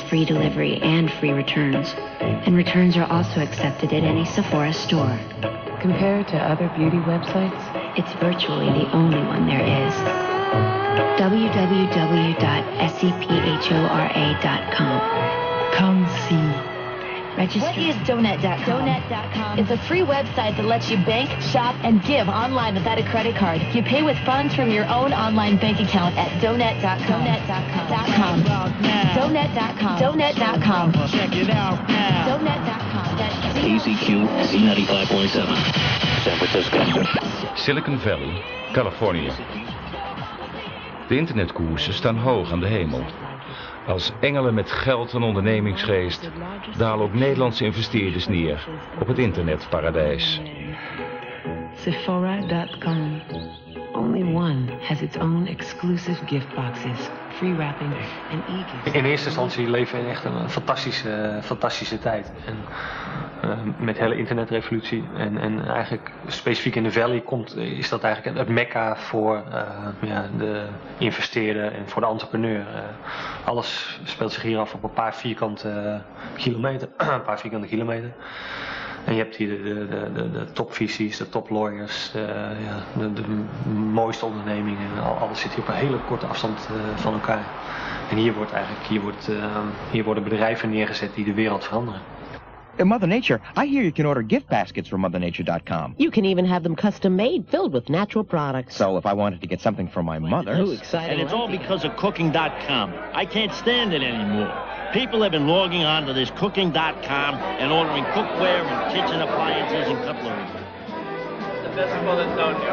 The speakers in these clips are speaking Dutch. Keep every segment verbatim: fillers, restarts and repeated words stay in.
free delivery and free returns. And returns are also accepted at any Sephora store. Compared to other beauty websites, it's virtually the only one there is. w w w dot sephora dot com. Come see. Register. What is Donut dot com? Donut dot com. It's a free website that lets you bank, shop, and give online without a credit card. You pay with funds from your own online bank account at Donut dot com. Donut dot com. Donut dot com. Donut dot com. Check it out now. Donut dot com. A Z Q Z ninety-five point seven, San Francisco. Silicon Valley, Californië. De internetkoersen staan hoog aan de hemel. Als engelen met geld en ondernemingsgeest dalen ook Nederlandse investeerders neer op het internetparadijs. Sephora dot com. Only one has its own exclusive gift boxes, free wrapping and e-gifts. In eerste instantie leven we in echt een fantastische, fantastische tijd. En, uh, met de hele internetrevolutie. En, en eigenlijk specifiek in de Valley komt, is dat eigenlijk het mekka voor uh, ja, de investeerder en voor de entrepreneur. Uh, alles speelt zich hier af op een paar vierkante uh, kilometer. een paar vierkante kilometer. En je hebt hier de, de, de, de, de topvisies, de top lawyers, de, ja, de, de mooiste ondernemingen. Alles zit hier op een hele korte afstand uh, van elkaar. En hier, wordt eigenlijk, hier, wordt, uh, hier worden bedrijven neergezet die de wereld veranderen. In Mother Nature, I hear you can order gift baskets from mother nature dot com. You can even have them custom made, filled with natural products. So if I wanted to get something for my mother... Ooh, exciting. And it's all because of cooking dot com. I can't stand it anymore. People have been logging on to this cooking dot com and ordering cookware and kitchen appliances and cutlery. The best of Antonio.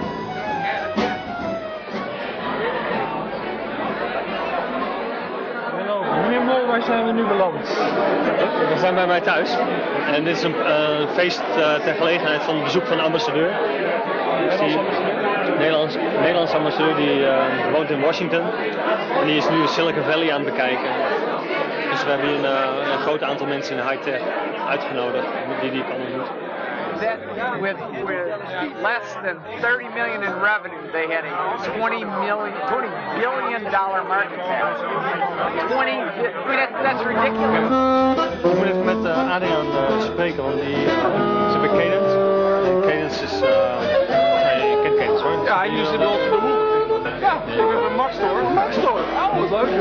Meneer Mol, waar zijn we nu beland? We zijn bij mij thuis. En dit is een uh, feest uh, ter gelegenheid van het bezoek van de ambassadeur. Dus die, Nederlands, Nederlandse ambassadeur die uh, woont in Washington. En die is nu Silicon Valley aan het bekijken. Dus we hebben hier een, uh, een groot aantal mensen in de high-tech uitgenodigd die die kan ontmoeten. That with with less than thirty million in revenue, they had a twenty million, twenty billion dollar market cap. Twenty, I mean that, that's ridiculous. Ik moet even met uh, Adriaan uh, spreken, want die uh, ze hebben Cadence. En Cadence is, uh, nee, je kent Cadence hoor. Ja, hij is in onze de hoek. Ja, ik heb een Max Store. Max Store. Oh, wat leuk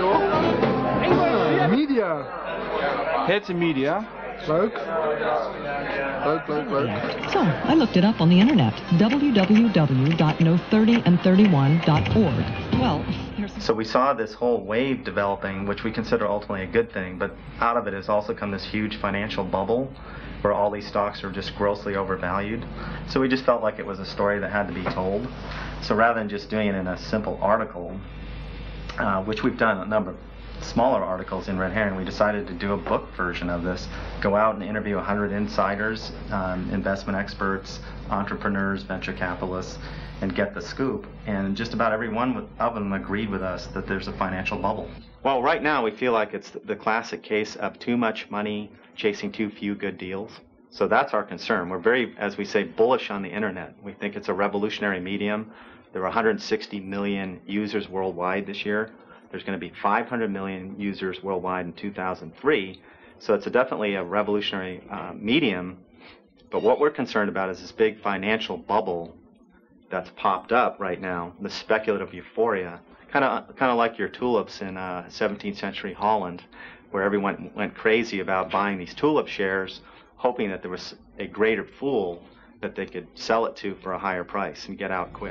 joh. Media. Het media. Leuk. Leuk, leuk, leuk. So, I looked it up on the internet. w w w dot no thirty and thirty-one dot org. Well, so we saw this whole wave developing, which we consider ultimately a good thing, but out of it has also come this huge financial bubble where all these stocks are just grossly overvalued. So we just felt like it was a story that had to be told. So rather than just doing it in a simple article, uh, which we've done a number of smaller articles in Red Herring, we decided to do a book version of this, go out and interview one hundred insiders, um, investment experts, entrepreneurs, venture capitalists, and get the scoop. And just about every one of them agreed with us that there's a financial bubble. Well, right now we feel like it's the classic case of too much money chasing too few good deals. So that's our concern. We're very, as we say, bullish on the internet. We think it's a revolutionary medium. There are one hundred sixty million users worldwide this year. There's going to be five hundred million users worldwide in two thousand three. So it's a definitely a revolutionary uh, medium. But what we're concerned about is this big financial bubble that's popped up right now, the speculative euphoria, kind of kind of like your tulips in uh, seventeenth century Holland, where everyone went crazy about buying these tulip shares, hoping that there was a greater fool that they could sell it to for a higher price and get out quick.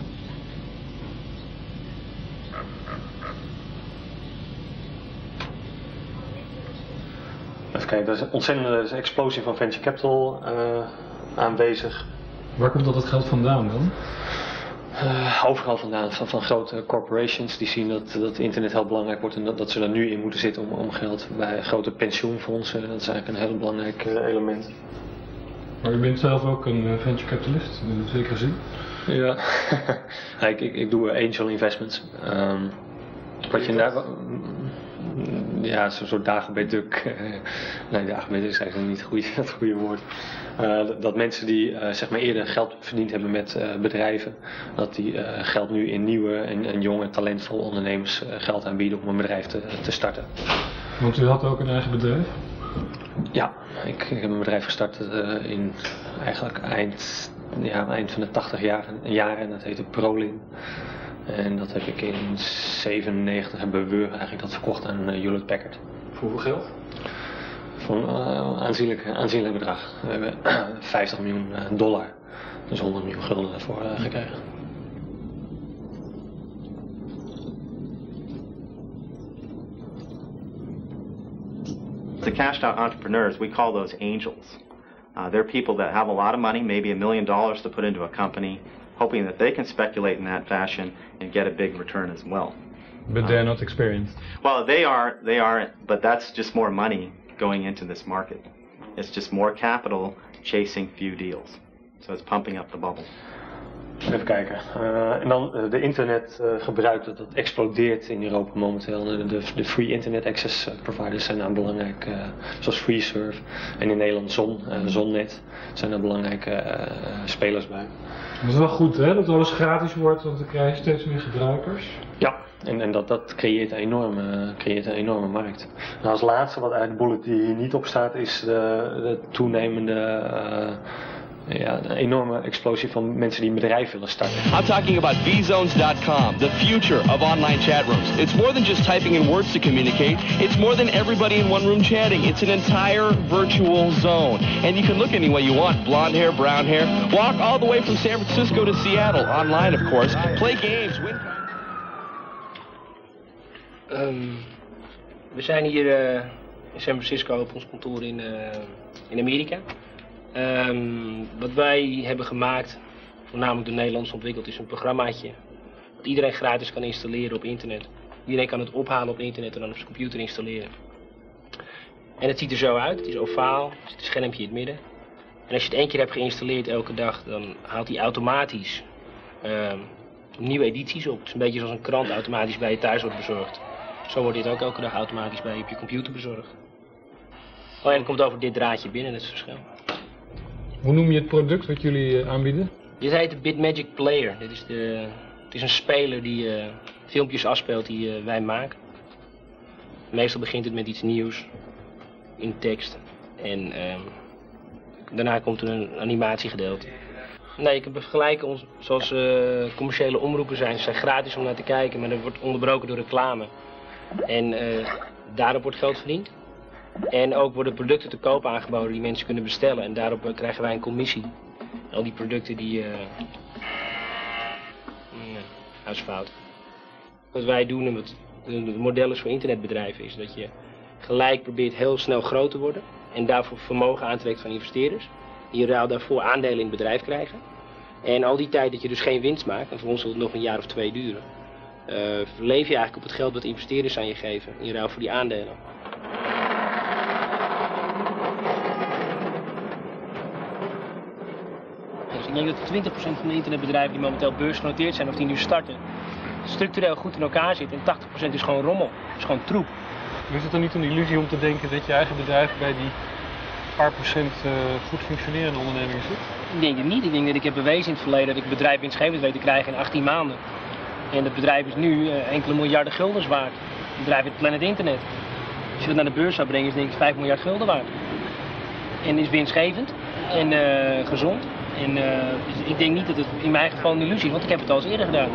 Even kijken, er is een ontzettende explosie van venture capital uh, aanwezig. Waar komt dat het geld vandaan dan? Uh, overal vandaan, van, van grote corporations die zien dat, dat internet heel belangrijk wordt en dat, dat ze er nu in moeten zitten om, om geld bij grote pensioenfondsen. Dat is eigenlijk een heel belangrijk uh, element. Maar u bent zelf ook een venture capitalist, in een zekere zin? Ja, ik, ik, ik doe angel investments. Um, wat je daar... Ja, zo'n soort dagenbedduk. Nee, dagenbedduk is eigenlijk niet goeie, het goede woord. Uh, dat mensen die uh, zeg maar eerder geld verdiend hebben met uh, bedrijven, dat die uh, geld nu in nieuwe en, en jonge talentvolle ondernemers uh, geld aanbieden om een bedrijf te, te starten. Want u had ook een eigen bedrijf? Ja, ik, ik heb een bedrijf gestart uh, in eigenlijk eind, ja, eind van de tachtig jaren, jaren en dat heette Prolin. En dat heb ik in zevenennegentig hebben we eigenlijk dat verkocht aan uh, Hewlett Packard. Voor hoeveel geld? Voor een uh, aanzienlijk, aanzienlijk bedrag. We hebben vijftig miljoen dollar, dus honderd miljoen gulden daarvoor uh, gekregen. The cashed out entrepreneurs, we call those angels. Uh, they're people that have a lot of money, maybe a million dollars to put into a company, hoping that they can speculate in that fashion and get a big return as well. But they're um, not experienced. Well, they are, they are, but that's just more money going into this market. It's just more capital chasing few deals. So it's pumping up the bubble. Even kijken. Uh, en dan uh, de internetgebruik, uh, dat, dat explodeert in Europa momenteel. De, de, de free internet access providers zijn daar belangrijk, uh, zoals FreeServe. En in Nederland Zon, uh, Zonnet zijn daar belangrijke uh, spelers bij. Dat is wel goed, hè, dat alles gratis wordt, want dan krijg je steeds meer gebruikers. Ja, en, en dat, dat creëert, een enorme, creëert een enorme markt. En als laatste, wat uit de bullet die hier niet op staat, is de, de toenemende... Uh, Ja, een enorme explosie van mensen die een bedrijf willen starten. I'm talking about v zones dot com, the future of online chat rooms. It's more than just typing in words to communicate. It's more than everybody in one room chatting. It's an entire virtual zone. And you can look any way you want. Blonde hair, brown hair. Walk all the way from San Francisco to Seattle. Online, of course. Play games, win... Um, we zijn hier uh, in San Francisco op ons kantoor in, uh, in Amerika. Um, wat wij hebben gemaakt, voornamelijk door Nederlands ontwikkeld, is een programmaatje dat iedereen gratis kan installeren op internet. Iedereen kan het ophalen op internet en dan op zijn computer installeren. En het ziet er zo uit, het is ovaal, er zit een schermpje in het midden. En als je het één keer hebt geïnstalleerd elke dag, dan haalt hij automatisch um, nieuwe edities op. Het is een beetje zoals een krant automatisch bij je thuis wordt bezorgd. Zo wordt dit ook elke dag automatisch bij je op je computer bezorgd. Oh, en dan komt over dit draadje binnen, dat is het verschil. Hoe noem je het product wat jullie uh, aanbieden? Dit heet de Bitmagic Player. Dit is de, het is een speler die uh, filmpjes afspeelt die uh, wij maken. Meestal begint het met iets nieuws in tekst en uh, daarna komt er een animatiegedeelte. Nee, ik heb vergelijken ons, zoals uh, commerciële omroepen zijn. Ze zijn gratis om naar te kijken, maar dat wordt onderbroken door reclame. En uh, daarop wordt geld verdiend. En ook worden producten te koop aangeboden die mensen kunnen bestellen. En daarop uh, krijgen wij een commissie. Al die producten die... Uh, nee, huisfout. Wat wij doen, en wat het model is voor internetbedrijven, is dat je gelijk probeert heel snel groot te worden. En daarvoor vermogen aantrekt van investeerders. Die ruil daarvoor aandelen in het bedrijf krijgen. En al die tijd dat je dus geen winst maakt, en voor ons zal het nog een jaar of twee duren. Uh, leef je eigenlijk op het geld wat investeerders aan je geven. In ruil voor die aandelen. Ik denk dat twintig procent van de internetbedrijven die momenteel beursgenoteerd zijn of die nu starten, structureel goed in elkaar zitten en tachtig procent is gewoon rommel, is gewoon troep. Is het dan niet een illusie om te denken dat je eigen bedrijf bij die paar procent uh, goed functionerende ondernemingen zit? Ik denk het niet. Ik denk dat ik heb bewezen in het verleden dat ik het bedrijf winstgevend weet te krijgen in achttien maanden. En het bedrijf is nu uh, enkele miljarden guldens waard. Het bedrijf heet Planet Internet. Als je dat naar de beurs zou brengen is denk ik vijf miljard gulden waard. En is winstgevend en uh, gezond. En uh, dus ik denk niet dat het in mijn geval een illusie is, want ik heb het al eens eerder gedaan.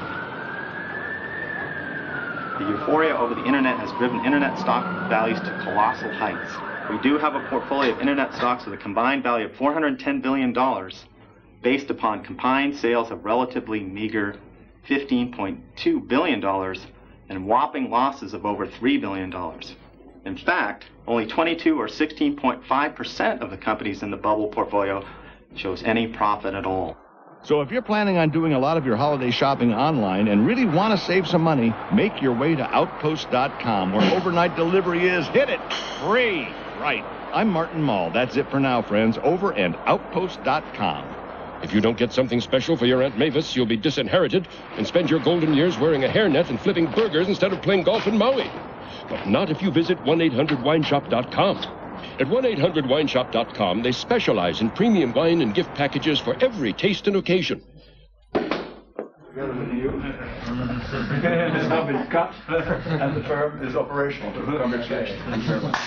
The euphoria over the internet has driven internet stock values to colossal heights. We do have a portfolio of internet stocks with a combined value of four hundred ten billion dollars based upon combined sales of relatively meager fifteen point two billion dollars and whopping losses of over three billion dollars. In fact, only twenty-two or sixteen point five percent of the companies in the bubble portfolio shows any profit at all. So if you're planning on doing a lot of your holiday shopping online and really want to save some money, make your way to Outpost dot com where overnight delivery is, hit it, free. Right. I'm Martin Mull. That's it for now, friends. Over and Outpost dot com. If you don't get something special for your Aunt Mavis, you'll be disinherited and spend your golden years wearing a hairnet and flipping burgers instead of playing golf in Maui. But not if you visit one eight hundred wine shop dot com. At one eight hundred wine shop dot com, they specialize in premium wine and gift packages for every taste and occasion. together with you. It's now been cut, and the firm is operational. Congratulations. Thank you very much.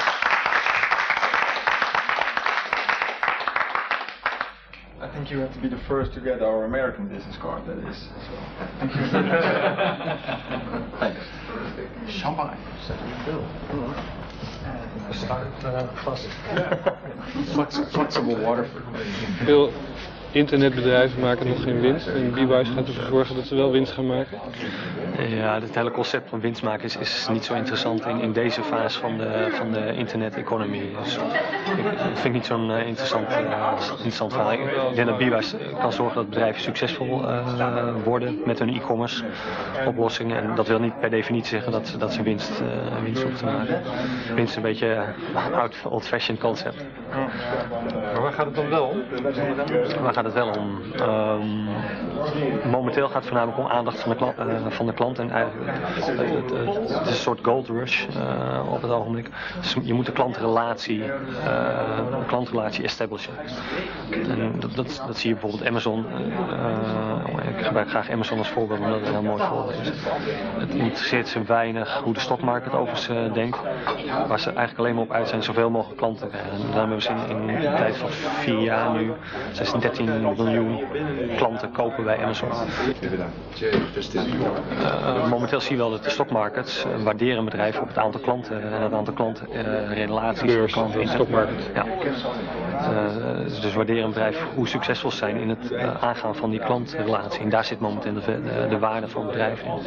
I think you have to be the first to get our American business card, that is. So, thank you very much. Thanks. Champagne. Start uh, vast. Flexible water. Veel internetbedrijven maken nog geen winst en B-Wise gaat ervoor zorgen dat ze wel winst gaan maken. Ja, het hele concept van winst maken is, is niet zo interessant in, in deze fase van de, van de internet-economie. Dus ik, ik vind niet zo'n uh, interessant, uh, interessant verhaal. Ik denk dat B-Wise kan zorgen dat bedrijven succesvol uh, worden met hun e-commerce oplossingen. En dat wil niet per definitie zeggen dat, dat ze winst, uh, winst hoeven te maken. Winst is een beetje een oud, old-fashioned concept. Maar waar gaat het dan wel om? Waar gaat het wel om? Um, momenteel gaat het voornamelijk om aandacht van de, kla uh, van de klant. En eigenlijk, het, het, het, het is een soort gold rush uh, op het ogenblik. Dus je moet de klantrelatie, uh, de klantrelatie establishen. En dat, dat, dat zie je bijvoorbeeld Amazon. Uh, ik gebruik graag Amazon als voorbeeld, omdat het een heel mooi voorbeeld is. Het interesseert ze weinig hoe de stockmarket over ze denkt. Waar ze eigenlijk alleen maar op uit zijn zoveel mogelijk klanten te krijgen. En daarom hebben we ze in, in een tijd van vier jaar nu zestien miljoen klanten kopen bij Amazon. Uh, momenteel zie je wel dat de stockmarkets uh, waarderen bedrijven op het aantal klanten en het aantal klantenrelaties. Uh, Beurs, klanten in de stockmarket. Ja. Uh, dus waarderen bedrijven hoe succesvol ze zijn in het uh, aangaan van die klantrelatie. En daar zit momenteel de, de, de waarde van bedrijven in.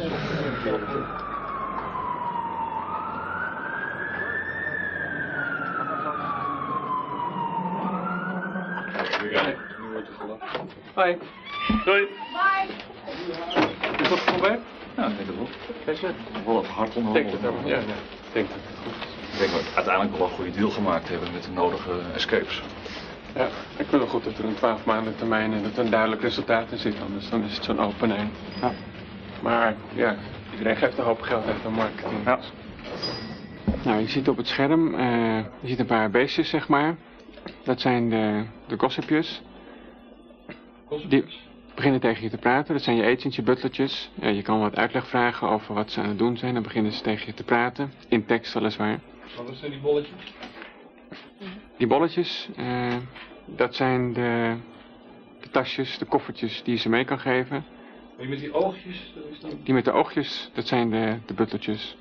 Hoi. Doei. Bye. Is dat voorbij? Ja, ik denk het wel. Kijk eens. Wel even hard onderhandelen. Denk het wel. Ja, ja. Denk het. Ik denk dat we uiteindelijk wel een goede deal gemaakt hebben met de nodige escapes. Ja, ik wil wel goed dat er een twaalf maanden termijn en dat er een duidelijk resultaat in zit, anders dan is het zo'n open eind. Ja. Maar ja, iedereen geeft een hoop geld uit aan marketing. Ja. Nou, je ziet op het scherm, uh, je ziet een paar beestjes, zeg maar. Dat zijn de, de gossipjes. Die beginnen tegen je te praten. Dat zijn je agents, je butlertjes. Ja, je kan wat uitleg vragen over wat ze aan het doen zijn. Dan beginnen ze tegen je te praten. In tekst weliswaar. Wat zijn die bolletjes? Die bolletjes, uh, dat zijn de, de tasjes, de koffertjes die je ze mee kan geven. Die met die oogjes? Dat is dan... Die met de oogjes, dat zijn de, de butlertjes.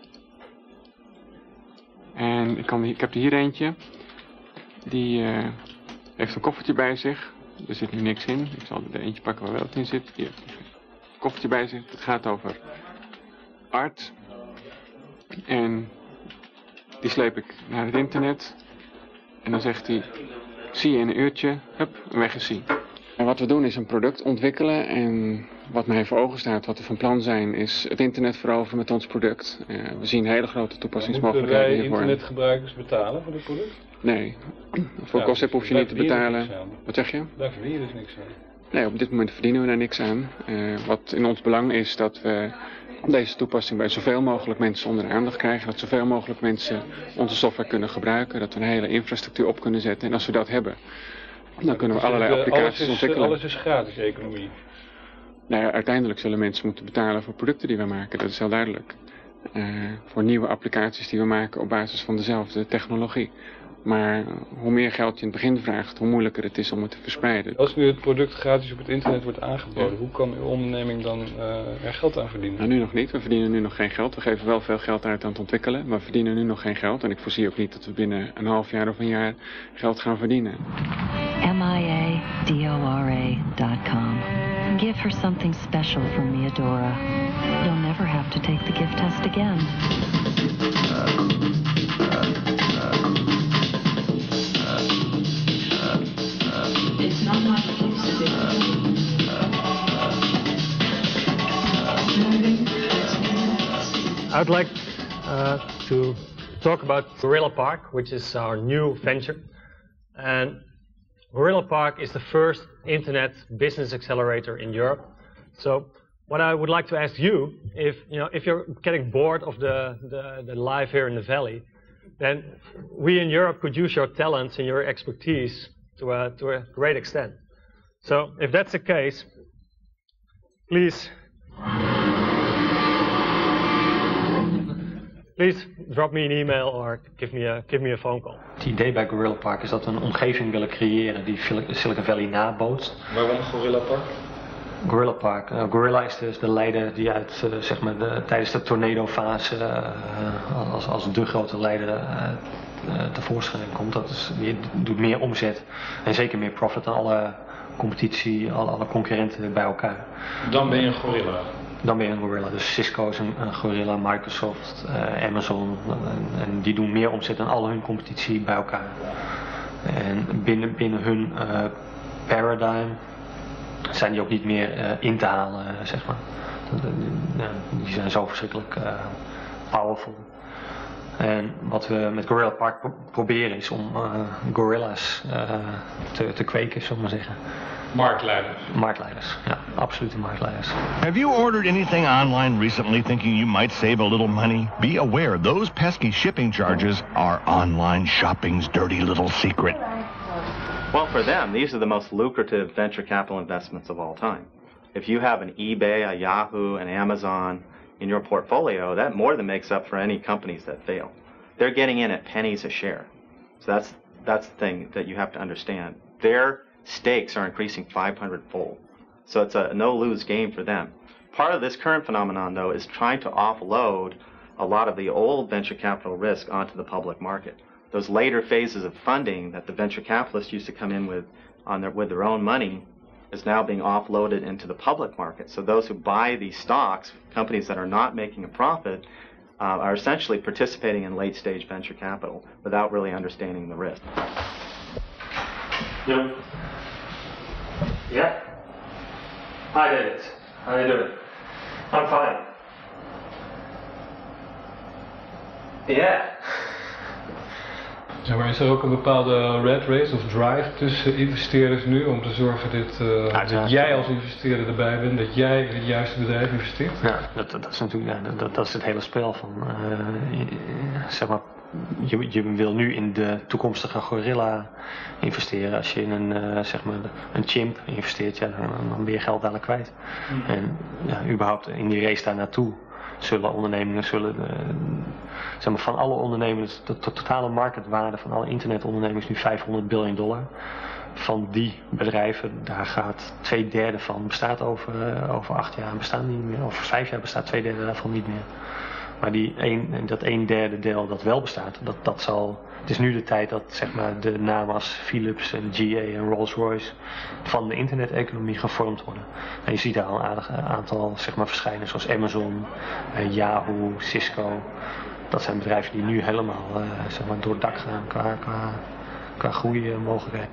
En ik, kan, ik heb er hier eentje. Die uh, heeft een koffertje bij zich. Er zit nu niks in. Ik zal er eentje pakken waar wel wat in zit. Hier, een koffertje bij zich. Het gaat over art. En die sleep ik naar het internet. En dan zegt hij, zie je in een uurtje, hup, weg is hij. En wat we doen is een product ontwikkelen. En wat mij voor ogen staat, wat we van plan zijn, is het internet veroveren met ons product. Uh, we zien hele grote toepassingsmogelijkheden hiervoor. Moeten wij internetgebruikers betalen voor dit product? Nee, voor ja, Gossip hoef je niet te betalen. Wat zeg je? Daar verdien je dus niks aan. Nee, op dit moment verdienen we daar niks aan. Uh, wat in ons belang is dat we deze toepassing bij zoveel mogelijk mensen onder de aandacht krijgen. Dat zoveel mogelijk mensen onze software kunnen gebruiken. Dat we een hele infrastructuur op kunnen zetten. En als we dat hebben, dan kunnen we allerlei applicaties alles is, ontwikkelen. Alles is gratis economie. Nou ja, uiteindelijk zullen mensen moeten betalen voor producten die we maken. Dat is heel duidelijk. Uh, voor nieuwe applicaties die we maken op basis van dezelfde technologie. Maar hoe meer geld je in het begin vraagt, hoe moeilijker het is om het te verspreiden. Als nu het product gratis op het internet wordt aangeboden, ja. Hoe kan uw onderneming dan uh, er geld aan verdienen? Nou, nu nog niet. We verdienen nu nog geen geld. We geven wel veel geld uit aan het ontwikkelen, maar we verdienen nu nog geen geld. En ik voorzie ook niet dat we binnen een half jaar of een jaar geld gaan verdienen. M I A D O R A dot com. Give her something special from Meadora. You'll never have to take the gift test again. It's not much use to I would like uh, to talk about Gorilla Park, which is our new venture. And Gorilla Park is the first internet business accelerator in Europe. So what I would like to ask you, if you know, if you're getting bored of the, the, the life here in the valley, then we in Europe could use your talents and your expertise to a, to a great extent. So if that's the case, please, please drop me an email or give me a give me a phone call. Het idee bij Gorilla Park is dat we een omgeving willen creëren die Silicon Valley nabootst. Waarom Gorilla Park? Gorilla Park. Uh, Gorilla is dus de leider die uit, uh, zeg maar de, tijdens de tornado-fase uh, als, als de grote leider uh, uh, tevoorschijn komt. Dat is, die doet meer omzet en zeker meer profit dan alle competitie, alle, alle concurrenten bij elkaar. Dan ben je een gorilla. Dan ben je een gorilla. Dus Cisco is een, een gorilla, Microsoft, uh, Amazon en, en die doen meer omzet dan al hun competitie bij elkaar. En binnen, binnen hun uh, paradigm zijn die ook niet meer uh, in te halen, uh, zeg maar. Die zijn zo verschrikkelijk uh, powerful. En wat we met Gorilla Park pro proberen is om uh, gorilla's uh, te, te kweken, zullen we maar zeggen. Marktleiders. Marktleiders, ja, absolute marktleiders. Have you ordered anything online recently thinking you might save a little money? Be aware those pesky shipping charges are online shopping's dirty little secret. Well, for them, these are the most lucrative venture capital investments of all time. If you have an eBay, a Yahoo, an Amazon in your portfolio, that more than makes up for any companies that fail. They're getting in at pennies a share. So that's that's the thing that you have to understand. Their stakes are increasing five hundred fold. So it's a no-lose game for them. Part of this current phenomenon, though, is trying to offload a lot of the old venture capital risk onto the public market. Those later phases of funding that the venture capitalists used to come in with on their, with their own money is now being offloaded into the public market. So those who buy these stocks, companies that are not making a profit, uh, are essentially participating in late-stage venture capital without really understanding the risk. Yeah. Yeah. Hi, David. How are you doing? I'm fine. Yeah. Ja, maar is er ook een bepaalde rat race of drive tussen investeerders nu om te zorgen dat, uh, dat jij als investeerder erbij bent, dat jij in het juiste bedrijf investeert? Ja, dat, dat is natuurlijk ja, dat, dat is het hele spel van, uh, zeg maar, je, je wil nu in de toekomstige gorilla investeren. Als je in een, uh, zeg maar, een chimp investeert, ja, dan, dan ben je geld dadelijk kwijt. Mm. En ja, überhaupt in die race daar naartoe zullen ondernemingen, zullen, uh, zeg maar, van alle ondernemers, de, de totale marktwaarde van alle internetondernemingen is nu vijfhonderd biljoen dollar. Van die bedrijven, daar gaat twee derde van, bestaat over, uh, over acht jaar, bestaan niet meer. Over vijf jaar bestaat twee derde daarvan niet meer. Maar die een, dat een derde deel dat wel bestaat, dat, dat zal, het is nu de tijd dat, zeg maar, de namen als Philips en G A en Rolls-Royce van de interneteconomie gevormd worden. En je ziet daar al een aardig aantal, zeg maar, verschijnen zoals Amazon, uh, Yahoo, Cisco. Dat zijn bedrijven die nu helemaal, uh, zeg maar, door het dak gaan qua, qua, qua groeimogelijkheden.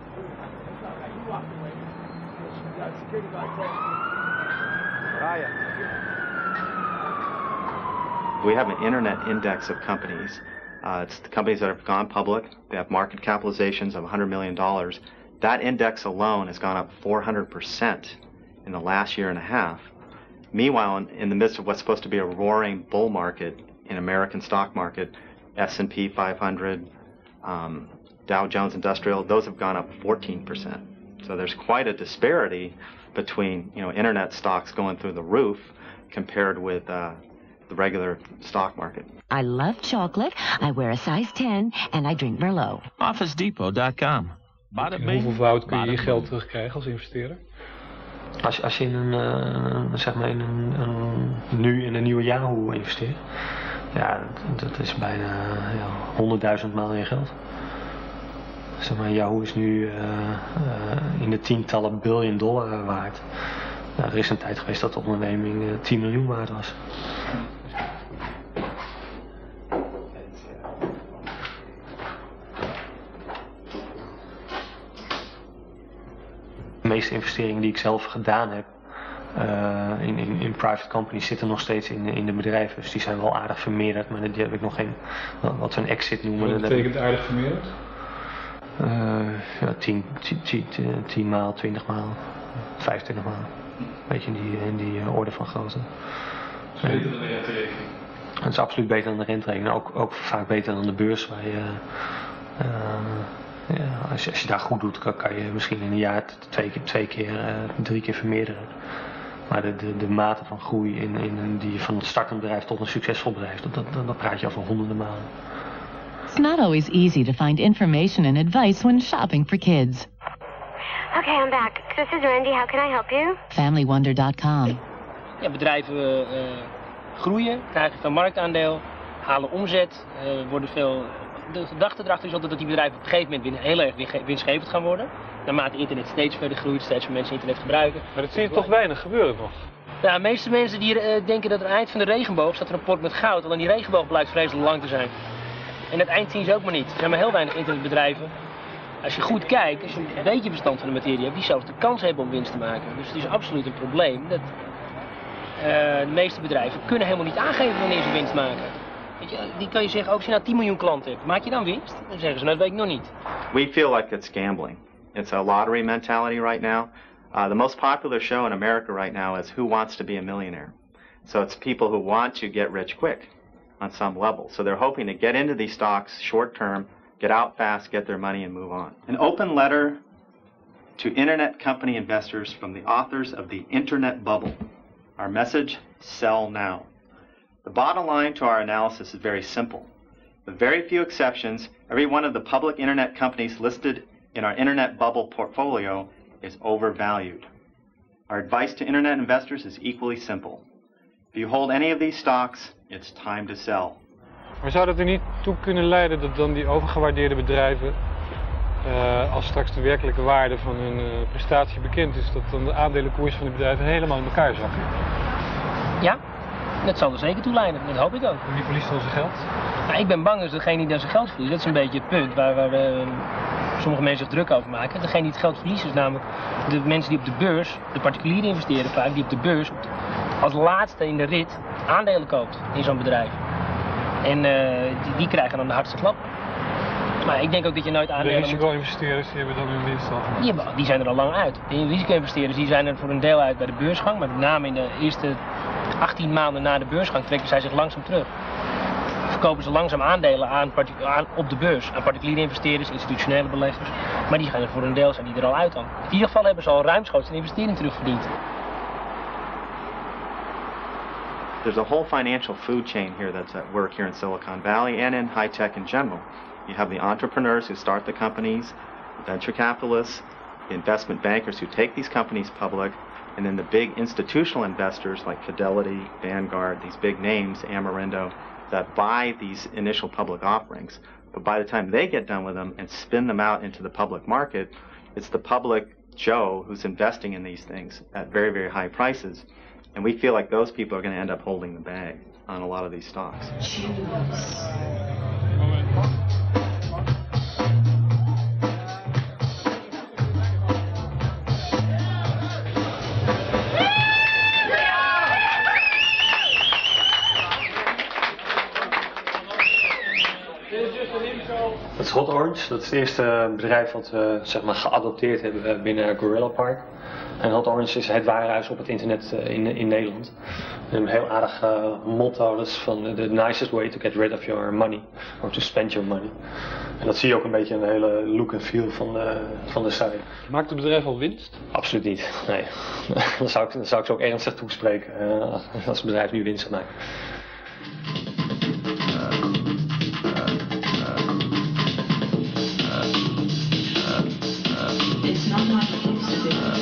We have an internet index of companies. Uh, it's the companies that have gone public. They have market capitalizations of one hundred million dollars. That index alone has gone up four hundred percent in the last year and a half. Meanwhile, in, in the midst of what's supposed to be a roaring bull market in American stock market, S and P five hundred, um, Dow Jones Industrial, those have gone up fourteen percent. So there's quite a disparity between, you know, internet stocks going through the roof compared with uh, the regular stock market. I love chocolate, I wear a size ten, and I drink Merlot. Office Depot dot com. Hoeveel kun je je geld terugkrijgen als investeerder? Als, als je in een, uh, zeg maar in een, een, nu in een nieuwe Yahoo investeert, ja, dat, dat is bijna ja, honderdduizend maal je geld. Zeg maar, Yahoo is nu uh, uh, in de tientallen biljoen dollar waard. Nou, er is een tijd geweest dat de onderneming uh, tien miljoen waard was. De meeste investeringen die ik zelf gedaan heb uh, in, in, in private companies zitten nog steeds in, in de bedrijven. Dus die zijn wel aardig vermeerderd, maar die heb ik nog geen, wat we een exit noemen. Wat betekent aardig vermeerderd? Uh, ja, tien, tien, tien, tien maal, twintig maal, vijfentwintig maal. Weet je, in die, in die uh, orde van grootte. Het is beter dan de renterekening? Het is absoluut beter dan de renterekening. Ook, ook vaak beter dan de beurs. Waar je, uh, ja, als, je, als je daar goed doet, kan, kan je misschien in een jaar twee keer, twee keer uh, drie keer vermeerderen. maar de, de, de mate van groei in, in die van het startend bedrijf tot een succesvol bedrijf, dat, dat, dat praat je over honderden malen. It's not always easy to find information and advice when shopping for kids. Okay, I'm back. This is Randy. How can I help you? family wonder dot com. Ja, bedrijven uh, groeien, krijgen veel marktaandeel, halen omzet, uh, worden veel... De gedachte erachter is altijd dat die bedrijven op een gegeven moment heel erg winstgevend gaan worden. Naarmate internet steeds verder groeit, steeds meer mensen internet gebruiken. Maar dat zie je toch weinig gebeuren nog? Ja, de meeste mensen die uh, denken dat aan het eind van de regenboog staat er een pot met goud. Alleen die regenboog blijkt vreselijk lang te zijn. En het eind zien ze ook maar niet. Er zijn maar heel weinig internetbedrijven. Als je goed kijkt, als je een beetje verstand van de materie hebt, die zelfs de kans hebben om winst te maken. Dus het is absoluut een probleem. Dat, uh, de meeste bedrijven kunnen helemaal niet aangeven wanneer ze winst maken. Weet je, die kan je zeggen, ook als je nou tien miljoen klanten hebt, maak je dan winst? Dan zeggen ze, nou, dat weet ik nog niet. We feel like it's gambling. It's a lottery mentality right now. Uh, the most popular show in America right now is Who Wants to Be a Millionaire? So it's people who want to get rich quick on some level. So they're hoping to get into these stocks short term, get out fast, get their money and move on. An open letter to internet company investors from the authors of The Internet Bubble. Our message, sell now. The bottom line to our analysis is very simple. With very few exceptions, every one of the public internet companies listed in our internet bubble portfolio is overvalued. Our advice to internet investors is equally simple. If you hold any of these stocks, it's time to sell. Maar zou dat er niet toe kunnen leiden dat dan die overgewaardeerde bedrijven, uh, als straks de werkelijke waarde van hun uh, prestatie bekend is, dat dan de aandelenkoers van die bedrijven helemaal in elkaar zakken? Ja, dat zal er zeker toe leiden. Dat hoop ik ook. En wie verliest dan zijn geld? Nou, ik ben bang dat degene die dan zijn geld verliest. Dat is een beetje het punt waar, waar uh, sommige mensen zich druk over maken. Degene die het geld verliest is namelijk de mensen die op de beurs, de particulieren investeren vaak, die op de beurs als laatste in de rit aandelen koopt in zo'n bedrijf. En uh, die, die krijgen dan de hardste klap. Maar ik denk ook dat je nooit aandelen De risico-investeerders die hebben dan hun winst al gemaakt. Die, die zijn er al lang uit. De risico-investeerders die zijn er voor een deel uit bij de beursgang. Maar met name in de eerste achttien maanden na de beursgang trekken zij zich langzaam terug. Verkopen ze langzaam aandelen aan, aan op de beurs. Aan particuliere investeerders, institutionele beleggers. Maar die gaan er voor een deel zijn die er al uit dan. In ieder geval hebben ze al ruimschoots een investering terugverdiend. There's a whole financial food chain here that's at work here in Silicon Valley and in high tech in general. You have the entrepreneurs who start the companies, the venture capitalists, the investment bankers who take these companies public, and then the big institutional investors like Fidelity, Vanguard, these big names, Amarindo, that buy these initial public offerings. But by the time they get done with them and spin them out into the public market, it's the public Joe who's investing in these things at very, very high prices. And we feel like those people are going to end up holding the bag on a lot of these stocks. Dat is Hot Orange, dat is het eerste bedrijf wat we zeg maar, geadopteerd hebben binnen Gorilla Park. En Hot Orange is het warenhuis op het internet in, in Nederland. Een heel aardig uh, motto, dat is van the nicest way to get rid of your money. Or to spend your money. En dat zie je ook een beetje in de hele look en feel van de, van de site. Maakt het bedrijf al winst? Absoluut niet, nee. Dan zou ik, dan zou ik ze ook ernstig toespreken uh, als het bedrijf nu winst gaat maken. It's not like it used to be.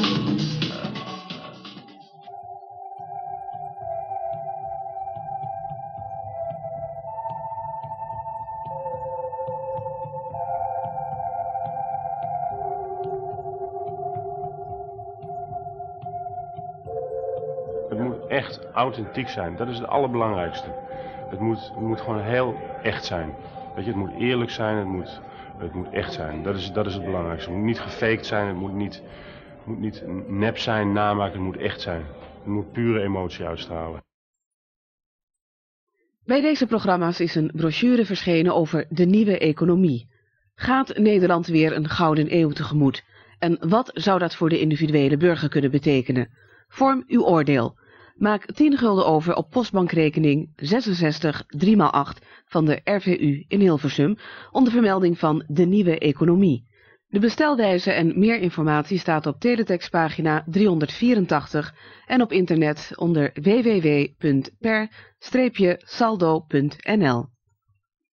Het moet echt authentiek zijn, dat is het allerbelangrijkste. Het moet, het moet gewoon heel echt zijn. Weet je, het moet eerlijk zijn, het moet, het moet echt zijn. Dat is, dat is het belangrijkste. Het moet niet gefaked zijn, het moet niet, het moet niet nep zijn, namaken, het moet echt zijn. Het moet pure emotie uitstralen. Bij deze programma's is een brochure verschenen over de nieuwe economie. Gaat Nederland weer een gouden eeuw tegemoet? En wat zou dat voor de individuele burger kunnen betekenen? Vorm uw oordeel. Maak tien gulden over op postbankrekening zesenzestig drie acht van de R V U in Hilversum onder vermelding van de nieuwe economie. De bestelwijze en meer informatie staat op teletextpagina driehonderdvierentachtig en op internet onder w w w punt per saldo punt n l.